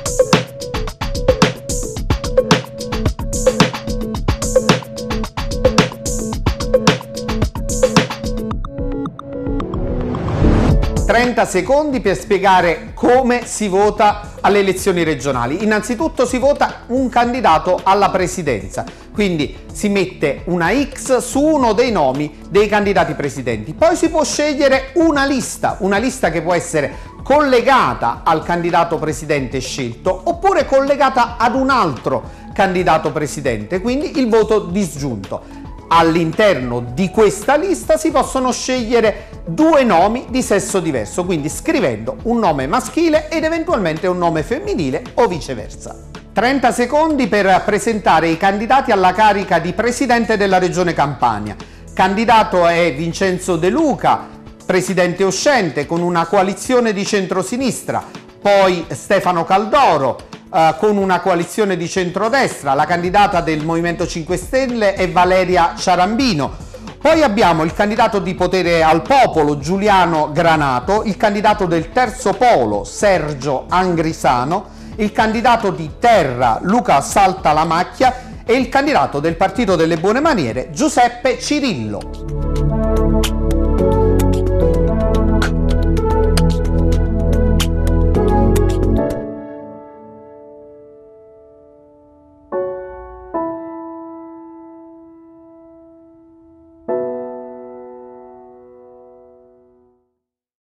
Secondi per spiegare come si vota alle elezioni regionali. Innanzitutto si vota un candidato alla presidenza, quindi si mette una X su uno dei nomi dei candidati presidenti. Poi si può scegliere una lista che può essere collegata al candidato presidente scelto oppure collegata ad un altro candidato presidente, quindi il voto disgiunto. All'interno di questa lista si possono scegliere due nomi di sesso diverso, quindi scrivendo un nome maschile ed eventualmente un nome femminile o viceversa. 30 secondi per presentare i candidati alla carica di presidente della Regione Campania. Candidato è Vincenzo De Luca, presidente uscente con una coalizione di centrosinistra, poi Stefano Caldoro, con una coalizione di centrodestra. La candidata del Movimento 5 Stelle è Valeria Ciarambino. Poi abbiamo il candidato di Potere al Popolo Giuliano Granato, il candidato del Terzo Polo Sergio Angrisano, il candidato di Terra Luca Saltalamacchia e il candidato del Partito delle Buone Maniere Giuseppe Cirillo.